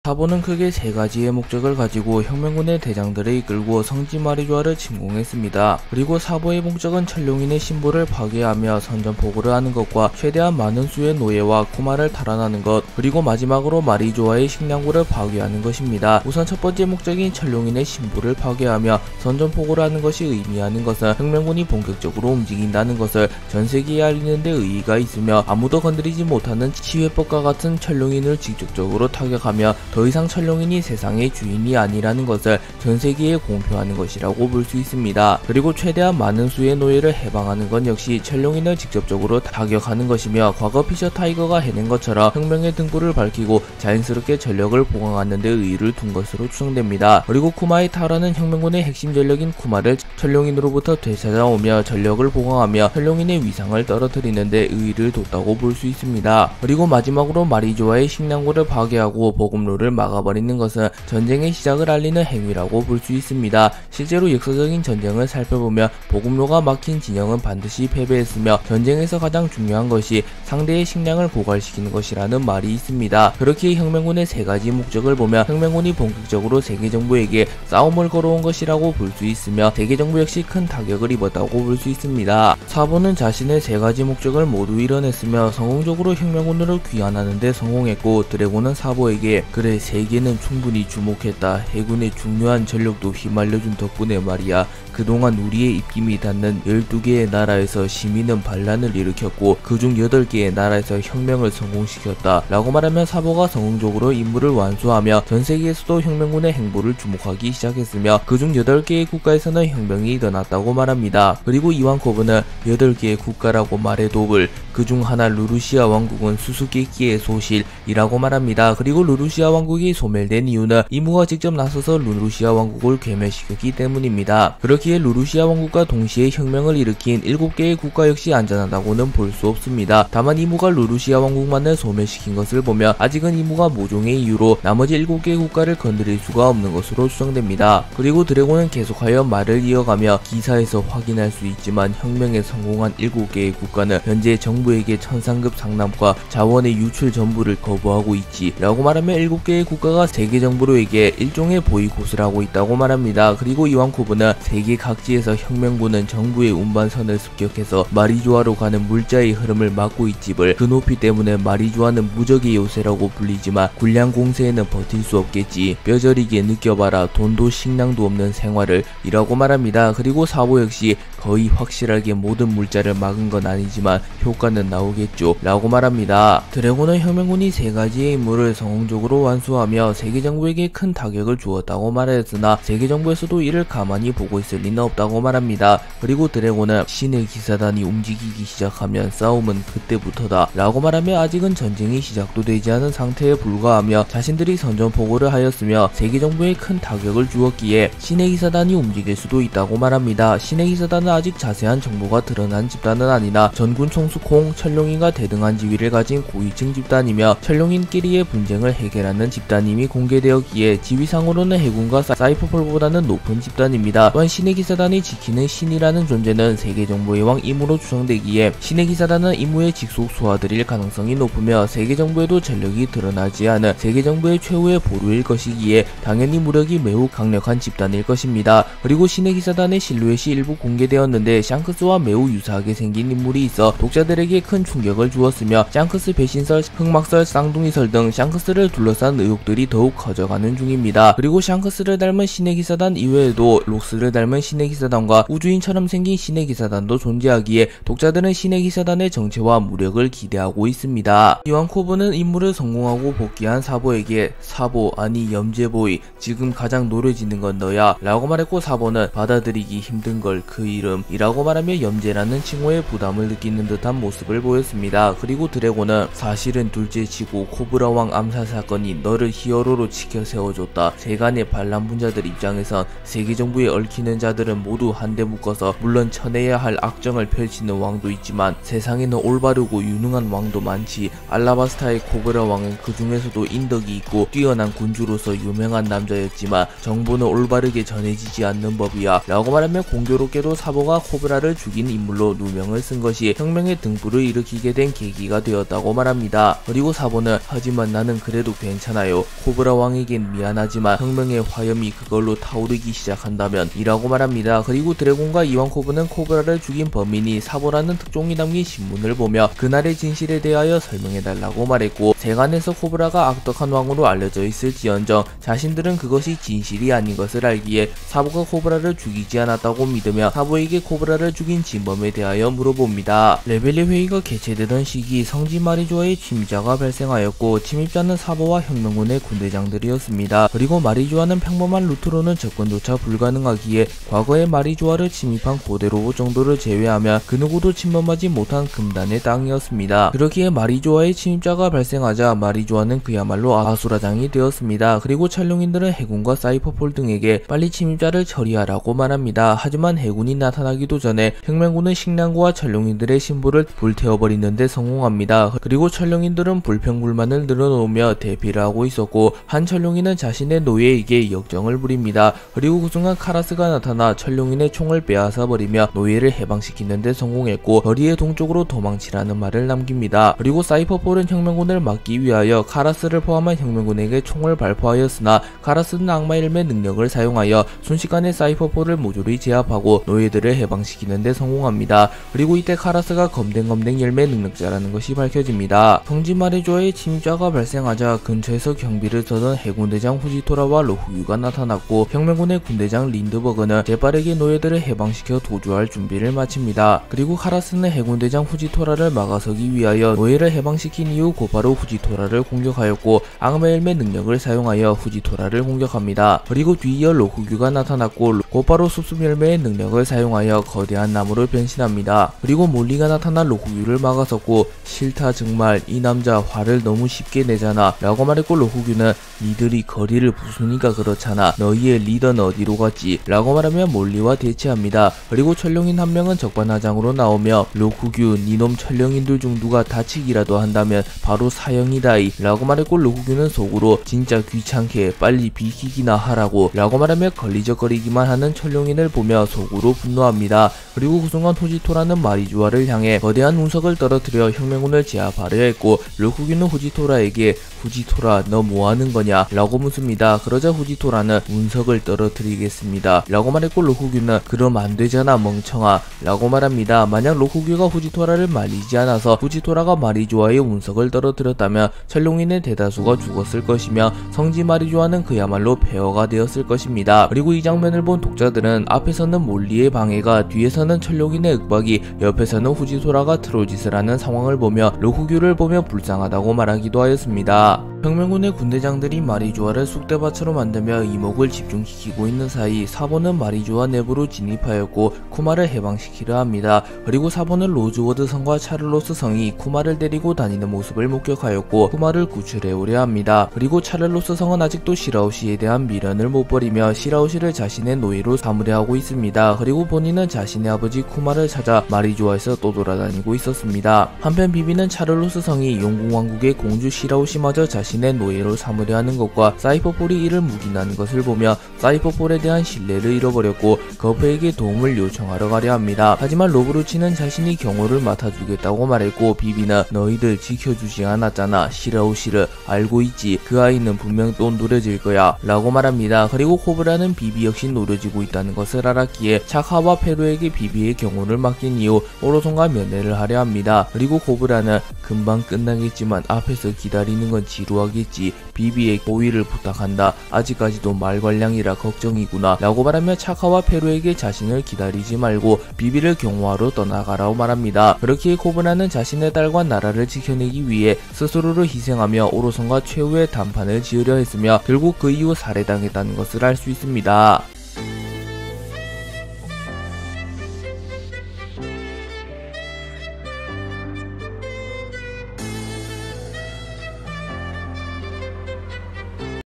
사보는 크게 세 가지의 목적을 가지고 혁명군의 대장들을 이끌고 성지 마리조아를 침공했습니다. 그리고 사보의 목적은 천룡인의 신부를 파괴하며 선전포고를 하는 것과 최대한 많은 수의 노예와 쿠마를 탈환하는 것, 그리고 마지막으로 마리조아의 식량고를 파괴하는 것입니다. 우선 첫 번째 목적인 천룡인의 신부를 파괴하며 선전포고를 하는 것이 의미하는 것은 혁명군이 본격적으로 움직인다는 것을 전세계에 알리는 데 의의가 있으며, 아무도 건드리지 못하는 치회법과 같은 천룡인을 직접적으로 타격하며 더 이상 천룡인이 세상의 주인이 아니라는 것을 전세계에 공표하는 것이라고 볼 수 있습니다. 그리고 최대한 많은 수의 노예를 해방하는 건 역시 천룡인을 직접적으로 타격하는 것이며, 과거 피셔 타이거가 해낸 것처럼 혁명의 등불을 밝히고 자연스럽게 전력을 보강하는 데 의의를 둔 것으로 추정됩니다. 그리고 쿠마의 탈환은 혁명군의 핵심 전력인 쿠마를 천룡인으로부터 되찾아오며 전력을 보강하며 천룡인의 위상을 떨어뜨리는 데 의의를 뒀다고 볼 수 있습니다. 그리고 마지막으로 마리조아의 식량고를 파괴하고 보급로를 막아버리는 것은 전쟁의 시작을 알리는 행위라고 볼 수 있습니다. 실제로 역사적인 전쟁을 살펴보면 보급로가 막힌 진영은 반드시 패배했으며, 전쟁에서 가장 중요한 것이 상대의 식량을 고갈시키는 것이라는 말이 있습니다. 그렇게 혁명군의 세 가지 목적을 보면 혁명군이 본격적으로 세계정부에게 싸움을 걸어온 것이라고 볼 수 있으며, 세계정부 역시 큰 타격을 입었다고 볼 수 있습니다. 사보는 자신의 세 가지 목적을 모두 이뤄냈으며 성공적으로 혁명군으로 귀환하는 데 성공했고, 드래곤은 사보에게 "그래, 세계는 충분히 주목했다. 해군의 중요한 전력도 휘말려준 덕분에 말이야. 그동안 우리의 입김이 닿는 12개의 나라에서 시민은 반란을 일으켰고 그중 8개의 나라에서 혁명을 성공시켰다. 라고 말하면 사보가 성공적으로 임무를 완수하며 전세계에서도 혁명군의 행보를 주목하기 시작했으며, 그중 8개의 국가에서는 혁명이 일어났다고 말합니다. 그리고 이완코브는 8개의 국가라고 말해도 그중 하나 루루시아 왕국은 수수께끼의 소실이라고 말합니다. 그리고 루루시아 왕국이 소멸된 이유는 이무가 직접 나서서 루루시아 왕국을 괴멸시켰기 때문입니다. 그렇기에 루루시아 왕국과 동시에 혁명을 일으킨 7개의 국가 역시 안전하다고는 볼 수 없습니다. 다만 이무가 루루시아 왕국만을 소멸시킨 것을 보면 아직은 이무가 모종의 이유로 나머지 7개의 국가를 건드릴 수가 없는 것으로 추정됩니다. 그리고 드래곤은 계속하여 말을 이어가며, 기사에서 확인할 수 있지만 혁명에 성공한 7개의 국가는 현재 정부에게 천상급 상납과 자원의 유출 전부를 거부하고 있지. 라고 말하며 7개의 국가가 세계정부로에게 일종의 보이콧을 하고 있다고 말합니다. 그리고 이완코브는 세계 각지에서 혁명군은 정부의 운반선을 습격해서 마리조아로 가는 물자의 흐름을 막고 있지. 그 높이 때문에 마리조아는 무적의 요새라고 불리지만 군량 공세에는 버틸 수 없겠지. 뼈저리게 느껴봐라. 돈도 식량도 없는 생활을. 이라고 말합니다. 그리고 사보 역시 거의 확실하게 모든 물자를 막은 건 아니지만 효과는 나오겠죠. 라고 말합니다. 드래곤은 혁명군이 세 가지의 임무를 성공적으로 완수하며 세계정부에게 큰 타격을 주었다고 말했으나 세계정부에서도 이를 가만히 보고 있을 리는 없다고 말합니다. 그리고 드래곤은 신의 기사단이 움직이기 시작하면 싸움은 그때부터다. 라고 말하며 아직은 전쟁이 시작도 되지 않은 상태에 불과하며 자신들이 선전포고를 하였으며 세계정부에 큰 타격을 주었기에 신의 기사단이 움직일 수도 있다고 말합니다. 신의 기사단은 아직 자세한 정보가 드러난 집단은 아니나 전군 총수 콩, 천룡인과 대등한 지위를 가진 고위층 집단이며 천룡인끼리의 분쟁을 해결하는 집단임이 공개되었기에 지위상으로는 해군과 사이퍼폴보다는 높은 집단입니다. 또한 신의 기사단이 지키는 신이라는 존재는 세계정부의 왕 이무로 추정되기에 신의 기사단은 이무의 직속 소아들일 가능성이 높으며 세계정부에도 전력이 드러나지 않은 세계정부의 최후의 보루일 것이기에 당연히 무력이 매우 강력한 집단일 것입니다. 그리고 신의 기사단의 실루엣이 일부 공개되었는데 샹크스와 매우 유사하게 생긴 인물이 있어 독자들에게 큰 충격을 주었으며, 샹크스 배신설, 흑막설, 쌍둥이설 등 샹크스를 둘러싼 의혹들이 더욱 커져가는 중입니다. 그리고 샹크스를 닮은 신의 기사단 이외에도 록스를 닮은 신의 기사단과 우주인처럼 생긴 신의 기사단도 존재하기에 독자들은 신의 기사단의 정체와 무력을 기대하고 있습니다. 이완코브는 임무를 성공하고 복귀한 사보에게 "사보, 아니 염제보이, 지금 가장 노려지는 건 너야. 라고 말했고, 사보는 "받아들이기 힘든 걸 그 이름" 이라고 말하며 염제라는 칭호에 부담을 느끼는 듯한 모습을 보였습니다. 그리고 드래곤은 "사실은 둘째치고 코브라왕 암살 사건이 너를 히어로로 지켜 세워줬다. 세간의 반란 분자들 입장에선 세계정부에 얽히는 자 자들은 모두 한데 묶어서 물론 쳐내야 할 악정을 펼치는 왕도 있지만 세상에는 올바르고 유능한 왕도 많지. 알라바스타의 코브라 왕은 그 중에서도 인덕이 있고 뛰어난 군주로서 유명한 남자였지만 정보는 올바르게 전해지지 않는 법이야 라고 말하며 공교롭게도 사보가 코브라를 죽인 인물로 누명을 쓴 것이 혁명의 등불을 일으키게 된 계기가 되었다고 말합니다. 그리고 사보는 하지만 나는 그래도 괜찮아요. 코브라 왕에겐 미안하지만 혁명의 화염이 그걸로 타오르기 시작한다면 이라고 말합니다. 그리고 드래곤과 이완코브는 코브라를 죽인 범인이 사보라는 특종이 담긴 신문을 보며 그날의 진실에 대하여 설명해달라고 말했고 세간에서 코브라가 악덕한 왕으로 알려져 있을지언정 자신들은 그것이 진실이 아닌 것을 알기에 사보가 코브라를 죽이지 않았다고 믿으며 사보에게 코브라를 죽인 진범에 대하여 물어봅니다. 레벨리 회의가 개최되던 시기 성지 마리조아의 침입자가 발생하였고 침입자는 사보와 혁명군의 군대장들이었습니다. 그리고 마리조아는 평범한 루트로는 접근조차 불가능하기에 과거에 마리조아를 침입한 고대로봇 정도를 제외하면 그 누구도 침범하지 못한 금단의 땅이었습니다. 그렇기에 마리조아의 침입자가 발생하자 마리조아는 그야말로 아수라장이 되었습니다. 그리고 찰룡인들은 해군과 사이퍼폴 등에게 빨리 침입자를 처리하라고 말합니다. 하지만 해군이 나타나기도 전에 혁명군은 식량고와 찰룡인들의 신부를 불태워버리는 데 성공합니다. 그리고 찰룡인들은 불평불만을 늘어놓으며 대피를 하고 있었고 한 찰룡인은 자신의 노예에게 역정을 부립니다. 그리고 그 순간 카라스가 나타나 찰룡인의 총을 빼앗아 버리며 노예를 해방시키는 데 성공했고 거리의 동쪽으로 도망치라는 말을 남깁니다. 그리고 사이퍼폴은 혁명군을 막기 위하여 카라스를 포함한 혁명군에게 총을 발포하였으나 카라스는 악마 열매 능력을 사용하여 순식간에 사이퍼폴을 모조리 제압하고 노예들을 해방시키는 데 성공합니다. 그리고 이때 카라스가 검댕검댕 열매 능력자라는 것이 밝혀집니다. 성지 마리조아의 침입자가 발생하자 근처에서 경비를 서던 해군대장 후지토라와 로후유가 나타났고 혁명군의 군대장 린드버그는 재빠르게 노예들을 해방시켜 도주할 준비를 마칩니다. 그리고 카라스는 해군대장 후지토라를 막아서기 위하여 노예를 해방시킨 이후 곧바로 후지토라를 공격하였고 악마 열매 능력을 사용하여 후지토라를 공격합니다. 그리고 뒤이어 로후유가 나타났고 곧바로 숲숲 열매의 능력을 사용하여 거대한 나무로 변신합니다. 그리고 몰리가 나타나 로후유를 막아섰고 싫다 정말 이 남자 화를 너무 쉽게 내잖아 라고 말했고 로후유는 니들이 거리를 부수니까 그렇잖아 너희의 리더는 어디로 갔지 라고 말하며 몰리와 대치합니다. 그리고 철룡인 한 명은 적반하장으로 나오며 로후유 니놈 철룡인들 중 누가 다치기라도 한다면 바로 사형이다이 라고 말했고 로후유는 속으로 진짜 귀찮게 빨리 비키기나 하라고 라고 말하며 걸리적거리기만 하는 철룡인을 보며 속으로 분노합니다. 그리고 그 순간 후지토라는 마리조아를 향해 거대한 운석을 떨어뜨려 혁명군을 제압하려 했고 로후유는 후지토라에게 후지토라 너 뭐하는 거냐 라고 묻습니다. 그러자 후지토라는 운석을 떨어뜨리겠습니다 라고 말했고 로후유는 그럼 안되잖아 멍청아 라고 말합니다. 만약 로후유가 후지토라를 말리지 않아서 후지토라가 마리조아의 운석을 떨어뜨렸다면 철룡인의 대다수가 죽었을 것이며 성지 마리조아는 그야말로 폐허가 되었을 것입니다. 그리고 이 장면을 본 독자들은 앞에서는 몰리의 방해가 뒤에서는 철룡인의 윽박이 옆에서는 후지토라가 트롤짓을 하는 상황을 보며 로후유를 보며 불쌍하다고 말하기도 하였습니다. 혁명군의 군대장들이 마리조아를 쑥대밭으로 만들며 이목을 집중시키고 있는 사이 사보는 마리조아 내부로 진입하였고 쿠마를 해방시키려 합니다. 그리고 사보는 로즈워드 성과 차를로스 성이 쿠마를 데리고 다니는 모습을 목격하였고 쿠마를 구출해오려 합니다. 그리고 차를로스 성은 아직도 시라우시에 대한 미련을 못 버리며 시라우시를 자신의 노예로 삼으려 하고 있습니다. 그리고 본인은 자신의 아버지 쿠마를 찾아 마리조아에서 또 돌아다니고 있었습니다. 한편 비비는 차를로스 성이 용궁왕국의 공주 시라우시마저 자신의 노예로 삼으려 하는 것과 사이퍼폴이 이를 묵인하는 것을 보며 사이퍼폴에 대한 신뢰를 잃어버렸고 거프에게 도움을 요청하러 가려 합니다. 하지만 로브루치는 자신이 경호를 맡아주겠다고 말했고 비비는 너희들 지켜주지 않았잖아 시라우시를 알고 있지 그 아이는 분명 또 노려질 거야 라고 말합니다. 그리고 코브라는 비비 역시 노려지고 있다는 것을 알았기에 차카와 페루에게 비비의 경호를 맡긴 이후 오로손과 면회를 하려 합니다. 그리고 코브라는 금방 끝나겠지만 앞에서 기다리는 건 지루하겠지 비비의 호의를 부탁한다 아직까지도 말괄량이라 걱정이구나 라고 말하며 차카와 페루에게 자신을 기다리지 말고 비비를 경호하러 떠나가라고 말합니다. 그렇기에 코브라는 자신의 딸과 나라를 지켜내기 위해 스스로를 희생하며 오로손과 최후의 단판을 지으려 했으며 결국 그 이후 살해당했다는 것을 알 수 있습니다.